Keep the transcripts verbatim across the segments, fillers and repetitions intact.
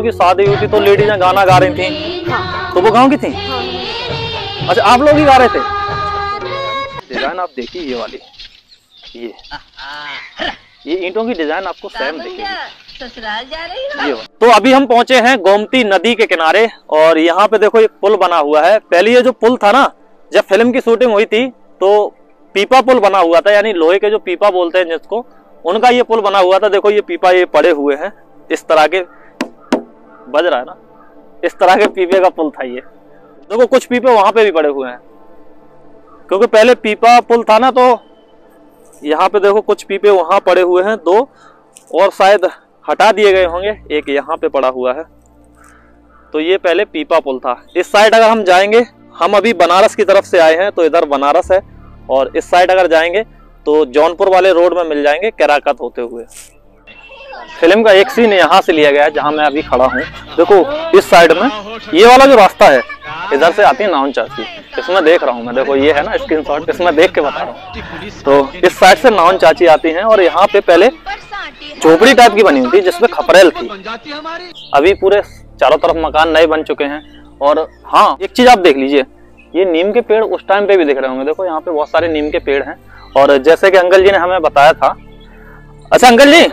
उनकी शादी हुई थी तो लेडीज गाना गा रही थी। हाँ। तो वो गाँव की थी? हाँ। अच्छा, आप लोग ही गा रहे थे? डिजाइन आप देखिए ये वाली, ये ये ईंटों की डिजाइन आपको सेम दिखेगी। ससुराल जा रही हो? तो अभी हम पहुंचे हैं गोमती नदी के किनारे और यहाँ पे देखो एक पुल बना हुआ है। पहले ये जो पुल था ना, जब फिल्म की शूटिंग हुई थी तो पीपा पुल बना हुआ था, यानी लोहे के जो पीपा बोलते हैं जिसको, उनका ये पुल बना हुआ था। देखो ये पीपा ये पड़े हुए हैं, इस तरह के बज रहा है ना, इस तरह के पीपे का पुल था ये। देखो कुछ पीपे वहां पे भी पड़े हुए हैं, क्योंकि पहले पीपा पुल था ना, तो यहाँ पे देखो कुछ पीपे वहां पड़े हुए हैं दो, और शायद हटा दिए गए होंगे, एक यहाँ पे पड़ा हुआ है। तो ये पहले पीपा पुल था। इस साइड अगर हम जाएंगे, हम अभी बनारस की तरफ से आए हैं तो इधर बनारस है, और इस साइड अगर जाएंगे तो जौनपुर वाले रोड में मिल जाएंगे कैराकत होते हुए। फिल्म का एक सीन यहाँ से लिया गया है जहाँ मैं अभी खड़ा हूँ। देखो इस साइड में ये वाला जो रास्ता है, इधर से आती है नाउन चाची, इसमें देख रहा हूँ मैं। देखो ये है ना स्क्रीनशॉट, इसमें देख के बता रहा हूँ। तो इस साइड से नाउन चाची आती हैं, और यहाँ पे पहले झोपड़ी टाइप की बनी हुई थी जिसपे खपरेल थी। अभी पूरे चारों तरफ मकान नए बन चुके हैं। और हाँ, एक चीज आप देख लीजिए, ये नीम के पेड़ उस टाइम पे भी दिख रहे होंगे। देखो यहाँ पे बहुत सारे नीम के पेड़ हैं, और जैसे कि अंकल जी ने हमें बताया था। अच्छा अंकल जी,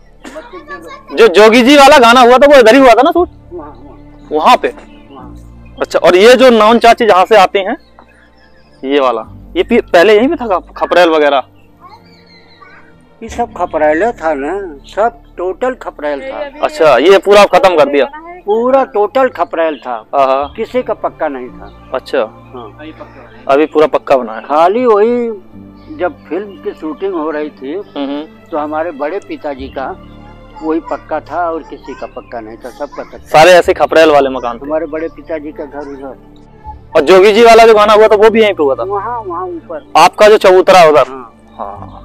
जो जोगी जी वाला गाना हुआ था वो इधर ही हुआ था ना शूट, वहां पे? अच्छा, और ये जो नाउन चाची जहाँ से आती हैं, ये वाला, ये पहले यहीं पे था खपरेल वगैरह? ये सब खपरेल था ना, सब टोटल खपरेल था। अच्छा, ये पूरा खत्म कर दिया? पूरा टोटल खपरेल था, किसी का पक्का नहीं था। अच्छा हाँ, अभी पूरा पक्का बना है। खाली वही जब फिल्म की शूटिंग हो रही थी तो हमारे बड़े पिताजी का वही पक्का था, और किसी का पक्का नहीं था, सबका था। सारे ऐसे खपरेल वाले मकान थे। हमारे बड़े पिताजी का घर उधर। और जोगी जी वाला जो गाना हुआ था वो भी यहीं पे हुआ था? वहाँ वहाँ ऊपर आपका जो चबूतरा उधर? हाँ, हाँ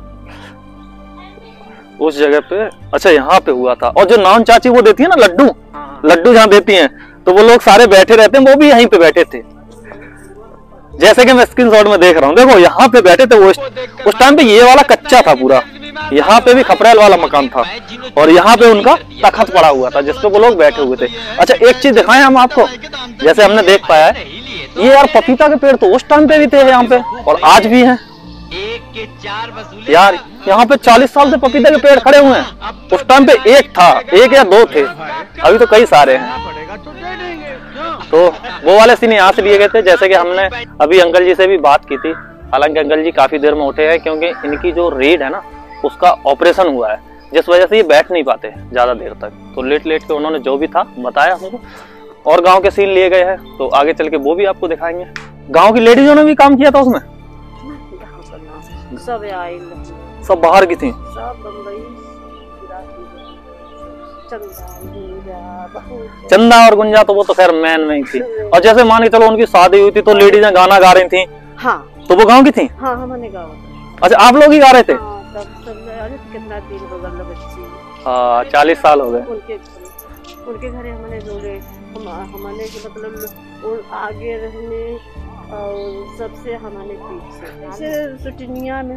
उस जगह पे। अच्छा, यहाँ पे हुआ था। और जो नाउन चाची वो देती है ना लड्डू, हाँ। लड्डू जहाँ देती हैं, तो वो लोग सारे बैठे रहते हैं, वो भी यहीं पे बैठे थे, जैसे कि मैं स्क्रीनशॉट में देख रहा हूँ। देखो यहाँ पे बैठे थे वो। उस टाइम पे ये वाला कच्चा था पूरा, यहाँ पे भी खपरेल वाला मकान था, और यहाँ पे उनका तखत पड़ा हुआ था जिसपे वो लोग बैठे हुए थे। अच्छा, एक चीज दिखाएं हम आपको, जैसे हमने देख पाया है, ये यार पपीता के पेड़ तो उस टाइम पे भी थे यहाँ पे, और आज भी हैं यार। यहाँ पे चालीस साल से पपीते के पेड़ खड़े हुए हैं। उस टाइम पे एक था, एक या दो थे, अभी तो कई सारे हैं। तो वो वाले सीन यहाँ से लिए गए थे, जैसे कि हमने अभी अंकल जी से भी बात की थी। हालांकि अंकल जी काफी देर में उठे हैं, क्योंकि इनकी जो रीढ़ है ना, उसका ऑपरेशन हुआ है, जिस वजह से ये बैठ नहीं पाते ज्यादा देर तक। तो लेट लेट के उन्होंने जो भी था बताया हमको, और गांव के सीन लिए गए हैं, तो आगे चल के वो भी आपको दिखाएंगे। गांव की लेडीजों ने भी काम किया था उसमें? सब आए, सब बाहर की थी? सब बम्बई, चंदा और गुंजा तो वो तो खैर मैन में ही थी। और जैसे मान के चलो उनकी शादी हुई थी तो लेडीज गाना गा रही थी। हाँ। तो वो गांव की थी? हाँ, हमने गाँव। अच्छा, आप लोग ही गा रहे थे? हाँ, सब, सब, कितना दिन हो गया बच्ची। हाँ, चालीस साल हो गए। उनके उनके घर हमने जोड़े, हम हमारे मतलब आगे रहने और सबसे हमारे पीछे सुटनिया में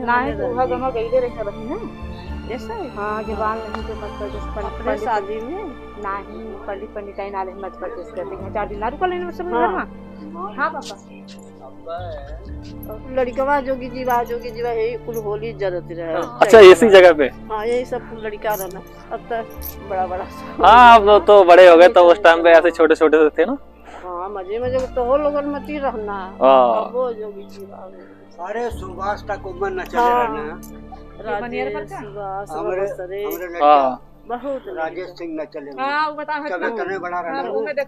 ऐसा है। हाँ, जवान नहीं तो मतलब अपने शादी में नहीं पली पंडिताई नाले मत परचेस करते हैं, चार दिन ना रुका लेने सब। हाँ पापा, लड़कवा जोगी जीवा जोगी जीवा यही कुल होली जरूरत रहे। अच्छा, इसी जगह पे? हाँ, यही सब कुल लड़का रहना। अब तो बड़ा बड़ा। हाँ, अब तो बड़े हो गए, तो उस टाइम पे ऐसे छोटे छोटे थे ना। हाँ, मजे मजे तो हो लोगन मती रहना। वो जोगी जीवा अरे सुभाष तक उम्र न चले रहना, बहुत राजेश सिंह न चले, चले बड़ा रहना।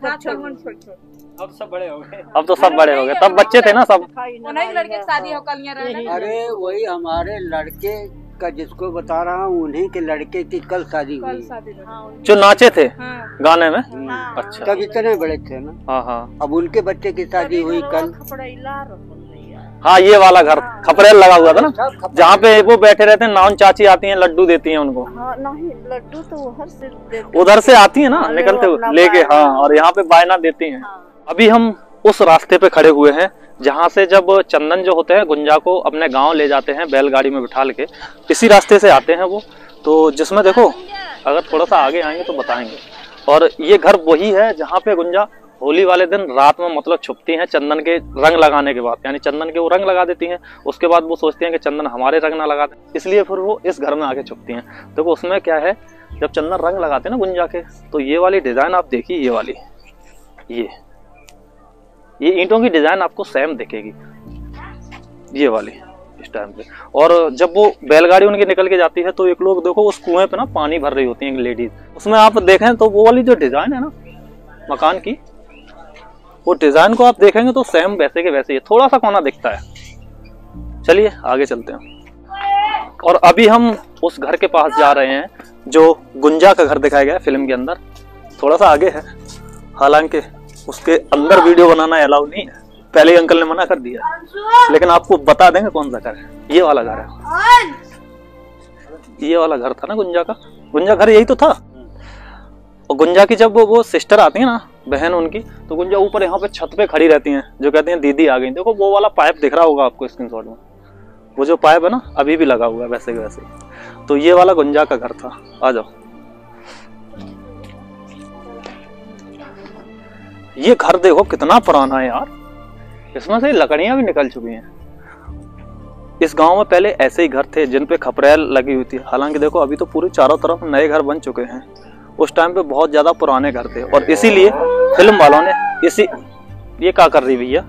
अब सब बड़े हो गए। अब तो सब बड़े हो गए, तब बच्चे थे ना सब। लड़के की शादी हो कल। अरे वही हमारे लड़के का जिसको बता रहा हूँ, उन्हीं के लड़के की कल शादी हुई, जो नाचे थे गाने में। अच्छा, तब इतने बड़े थे ना। हाँ हाँ, अब उनके बच्चे की शादी हुई कल। हाँ, ये वाला घर खपरेल लगा हुआ था ना, जहाँ पे वो बैठे रहते हैं। नाउन चाची आती हैं, लड्डू देती हैं उनको। हाँ, नहीं लड्डू तो उधर से उधर से आती है ना, निकलते हुए लेके। हाँ, और यहाँ पे बायना देती हैं। अभी हम उस रास्ते पे खड़े हुए हैं जहाँ से जब चंदन जो होते हैं गुंजा को अपने गांव ले जाते हैं बैलगाड़ी में बिठाल के, इसी रास्ते से आते हैं वो। तो जिसमें देखो, अगर थोड़ा सा आगे आएंगे तो बताएंगे, और ये घर वही है जहाँ पे गुंजा होली वाले दिन रात में मतलब छुपती हैं चंदन के रंग लगाने के बाद, यानी चंदन के वो रंग लगा देती हैं, उसके बाद वो सोचती हैं कि चंदन हमारे रंग ना लगा दे, इसलिए फिर वो इस घर में आके छुपती हैं। देखो तो उसमें क्या है, जब चंदन रंग लगाते हैं ना गुंजा के, तो ये वाली डिजाइन आप देखिए, ये वाली ये ये ईंटों की डिजाइन आपको सेम दिखेगी, ये वाली इस टाइम पे। और जब वो बैलगाड़ी उनकी निकल के जाती है तो एक लोग देखो उस कुएं पे ना पानी भर रही होती है लेडीज, उसमें आप देखें तो वो वाली जो डिजाइन है ना मकान की, वो डिजाइन को आप देखेंगे तो सेम वैसे के वैसे ही, थोड़ा सा कोना दिखता है। चलिए आगे चलते हैं। और अभी हम उस घर के पास जा रहे हैं जो गुंजा का घर दिखाया गया है फिल्म के अंदर, थोड़ा सा आगे है, हालांकि उसके अंदर वीडियो बनाना अलाउ नहीं है, पहले ही अंकल ने मना कर दिया, लेकिन आपको बता देंगे कौन सा घर है। ये वाला घर है, ये वाला घर था ना गुंजा का, गुंजा घर यही तो था। और गुंजा की जब वो, वो सिस्टर आती है ना, बहन उनकी, तो गुंजा ऊपर यहाँ पे छत पे खड़ी रहती हैं, जो कहती हैं दीदी आ गई। देखो वो वाला पाइप दिख रहा होगा आपको स्क्रीनशॉट में, वो जो पाइप है ना अभी भी लगा हुआ है वैसे के वैसे। तो ये वाला गुंजा का घर था। आ जाओ। ये घर देखो कितना पुराना है यार, इसमें से लकड़ियां भी निकल चुकी हैं। इस गांव में पहले ऐसे ही घर थे जिन पे खपरेल लगी हुई थी, हालांकि देखो अभी तो पूरे चारों तरफ नए घर बन चुके हैं। उस टाइम पे बहुत ज्यादा पुराने घर थे और इसीलिए फिल्म वालों ने इसी ये क्या कर रही भैया,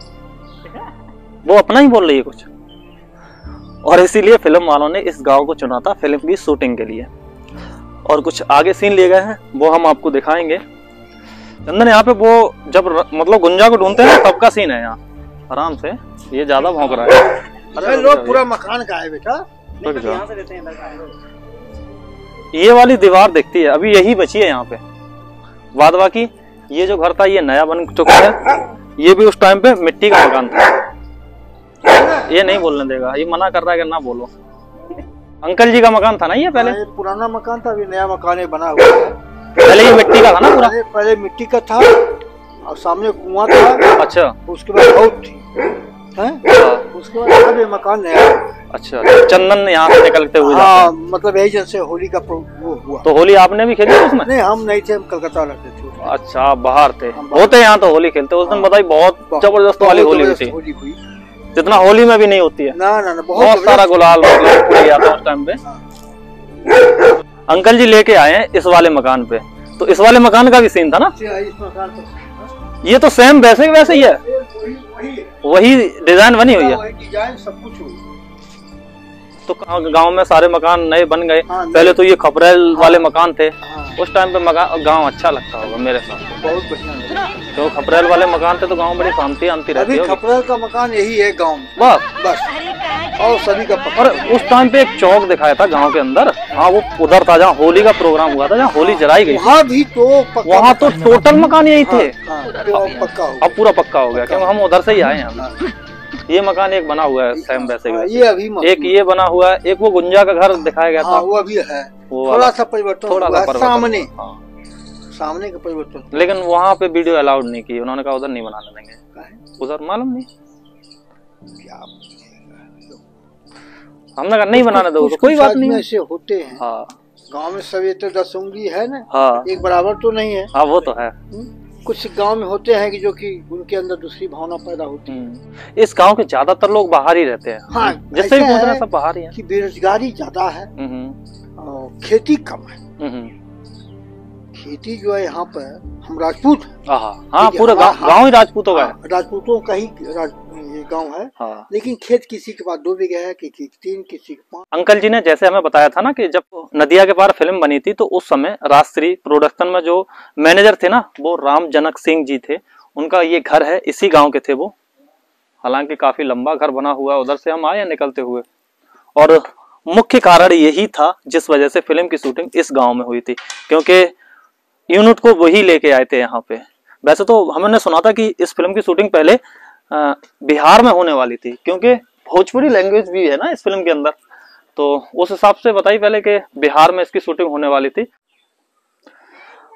वो अपना ही बोल रही है कुछ, और इसीलिए फिल्म वालों ने इस गांव को चुना था फिल्म की शूटिंग के लिए। और कुछ आगे सीन लिए गए हैं वो हम आपको दिखाएंगे। चंदन यहाँ पे वो जब मतलब गुंजा को ढूंढते हैं तब का सीन है यहाँ, आराम से। ये ज्यादा भौंक रहा है। अरे लोग पूरा मकान का है बेटा, ये वाली दीवार दिखती है अभी यही बची है यहाँ पे, बाद बाकी ये जो घर था ये नया बन चुका है। ये भी उस टाइम पे मिट्टी का मकान था। ये नहीं बोलने देगा, ये मना कर रहा है कि ना बोलो। अंकल जी का मकान था ना ये पहले, ये पुराना मकान था, अभी नया मकान बना हुआ है। पहले ये मिट्टी का था ना पूरा, पहले मिट्टी का था और सामने कुआं था। अच्छा, उसके बाद बहुत थी हैं? उसके बाद अब ये मकान नया है। अच्छा, चंदन यहाँ से निकलते हुए हाँ, मतलब यही जैसे होली का वो हुआ। तो होली आपने भी खेली उसमें? नहीं, हम नहीं थे, हम कलकत्ता रहते थे। अच्छा, बाहर थे। होते यहाँ तो होली खेलते उस दिन, बताइए बहुत जबरदस्त वाली होली हुई, जितना होली में भी नहीं होती है ना ना, बहुत सारा गुलाल गया था उस टाइम पे। अंकल जी लेके आए हैं इस वाले मकान पे, तो इस वाले मकान का भी सीन था ना, इस मकान पर ये तो सेम वैसे ही वैसे ही है, वही डिजाइन बनी हुई है, डिजाइन सब कुछ हुई। तो गांव में सारे मकान नए बन गए। पहले तो ये खपरेल वाले मकान थे, उस टाइम पे गांव अच्छा लगता होगा मेरे साथ, बहुत बढ़िया। तो खपरेल वाले मकान थे तो गांव बड़ी शांति आंती रहती है। खपरेल का मकान यही है गांव में, बस बस, और सभी का। और उस टाइम पे एक चौक दिखाया था गांव के अंदर, हाँ वो उधर था जहाँ होली का प्रोग्राम हुआ था, जहाँ होली जलाई गई। वहाँ भी तो वहाँ तो टोटल मकान यही थे। पक्का अब पूरा पक्का हो गया क्योंकि हम उधर से ही आए हैं। ये मकान एक बना हुआ है सेम वैसे का, ये अभी एक ये बना हुआ है, एक वो गुंजा का घर दिखाया गया था, वो अभी है, थोड़ा सा परिवर्तन, थोड़ा सा सामने सामने का परिवर्तन। लेकिन वहाँ पे वीडियो अलाउड नहीं की, उन्होंने कहा उधर नहीं बनाने देंगे, उधर मालूम नहीं क्या, हमने कहा नहीं बनाने दो, कोई बात नहीं, ऐसे होते हैं। हाँ, गांव में सब ये तो दस उंगली है ना, हाँ, एक बराबर तो नहीं है। हाँ वो तो है। कुछ गांव में होते हैं कि जो कि उनके अंदर दूसरी भावना पैदा होती है। इस गांव के ज्यादातर लोग बाहर ही रहते हैं। हाँ, जिससे भी पूछ रहे हैं सब बाहर ही हैं। कि बेरोजगारी ज्यादा है और खेती कम है। खेती जो है यहाँ पर, हम राजपूत, हाँ पूरा गांव ही राजपूतों का है, राजपूतों का ही ये गांव है। हाँ। लेकिन खेत किसी के पास दो बीघे है, किसी के तीन, किसी के पांच। अंकल जी ने जैसे हमें बताया था ना कि जब नदिया के पार फिल्म बनी थी तो उस समय राजश्री प्रोडक्शन में जो मैनेजर थे ना वो राम जनक सिंह जी थे, उनका ये घर है, इसी गाँव के थे वो। हालांकि काफी लंबा घर बना हुआ है, उधर से हम आए निकलते हुए। और मुख्य कारण यही था जिस वजह से फिल्म की शूटिंग इस गाँव में हुई थी, क्योंकि यूनिट को वही लेके आए थे यहाँ पे। वैसे तो हमने सुना था कि इस फिल्म की शूटिंग पहले बिहार में होने वाली थी, क्योंकि भोजपुरी लैंग्वेज भी है ना इस फिल्म के अंदर, तो उस हिसाब से बताइए पहले कि बिहार में इसकी शूटिंग होने वाली थी।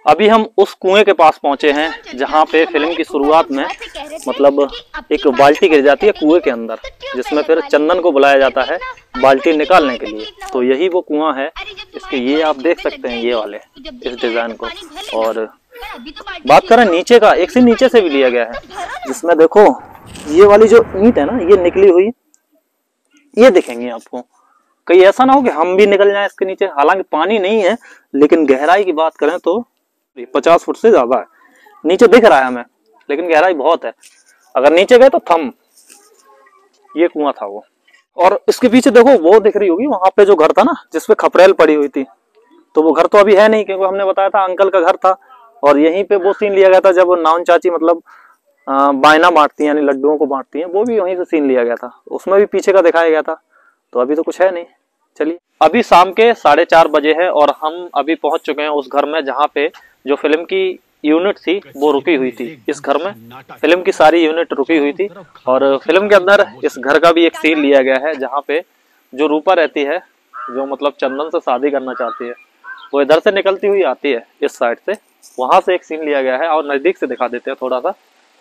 अभी हम उस कुएं के पास पहुंचे हैं जहां पे फिल्म की शुरुआत में मतलब एक बाल्टी गिर जाती है कुएं के अंदर, जिसमें फिर चंदन को बुलाया जाता है बाल्टी निकालने के लिए। तो यही वो कुआं है। इसके ये आप देख सकते हैं ये वाले इस डिजाइन को। और बात करें नीचे का, एक सीन नीचे से भी लिया गया है जिसमें देखो ये वाली जो ईंट है ना ये निकली हुई, ये दिखेंगे आपको। कहीं ऐसा ना हो कि हम भी निकल जाएं इसके नीचे। हालांकि पानी नहीं है लेकिन गहराई की बात करें तो पचास फुट से ज्यादा है। नीचे दिख रहा है हमें लेकिन गहराई बहुत है। अगर नीचे गए तो थम, ये कुआं था वो। और इसके पीछे देखो वो दिख रही होगी वहां पे जो घर था ना जिसपे खपरेल पड़ी हुई थी, तो वो घर तो अभी है नहीं क्योंकि हमने बताया था अंकल का घर था। और यहीं पे वो सीन लिया गया था जब नाउन चाची मतलब बायना बांटती हैं यानी लड्डुओं को बांटती हैं, वो भी वहीं से सीन लिया गया था। उसमें भी पीछे का दिखाया गया था। तो अभी तो कुछ है नहीं। चलिए अभी शाम के साढ़े चार बजे है और हम अभी पहुंच चुके हैं उस घर में जहाँ पे जो फिल्म की यूनिट थी वो रुकी हुई थी। इस घर में फिल्म की सारी यूनिट रुकी हुई थी। और फिल्म के अंदर इस घर का भी एक सीन लिया गया है जहाँ पे जो रूपा रहती है, जो मतलब चंदन से शादी करना चाहती है, वो इधर से निकलती हुई आती है इस साइड से। वहां से एक सीन लिया गया है और नजदीक से दिखा देते हैं थोड़ा सा।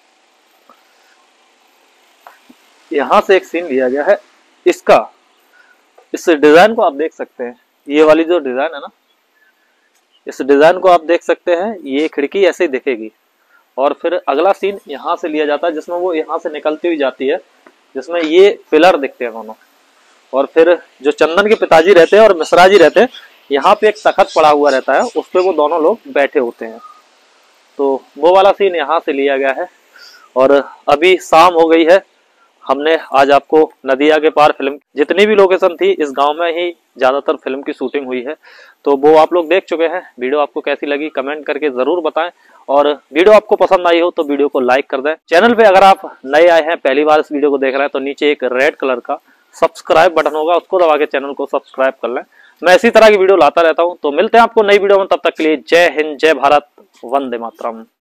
यहाँ से एक सीन लिया गया है इसका। इस डिजाइन को आप देख सकते हैं, ये वाली जो डिजाइन है ना, इस डिजाइन को आप देख सकते हैं। ये खिड़की ऐसे ही दिखेगी और फिर अगला सीन यहाँ से लिया जाता है जिसमें वो यहाँ से निकलती हुई जाती है, जिसमें ये पिलर दिखते हैं दोनों। और फिर जो चंदन के पिताजी रहते हैं और मिश्रा जी रहते हैं, यहाँ पे एक तखत पड़ा हुआ रहता है, उस पर वो दोनों लोग बैठे होते हैं। तो वो वाला सीन यहाँ से लिया गया है। और अभी शाम हो गई है। हमने आज आपको नदिया के पार फिल्म जितनी भी लोकेशन थी इस गांव में ही ज्यादातर फिल्म की शूटिंग हुई है, तो वो आप लोग देख चुके हैं। वीडियो आपको कैसी लगी कमेंट करके जरूर बताएं। और वीडियो आपको पसंद आई हो तो वीडियो को लाइक कर दें। चैनल पे अगर आप नए आए हैं, पहली बार इस वीडियो को देख रहे हैं, तो नीचे एक रेड कलर का सब्सक्राइब बटन होगा, उसको दबा के चैनल को सब्सक्राइब कर लें। मैं इसी तरह की वीडियो लाता रहता हूँ। तो मिलते हैं आपको नई वीडियो में, तब तक के लिए जय हिंद, जय भारत, वंदे मातरम।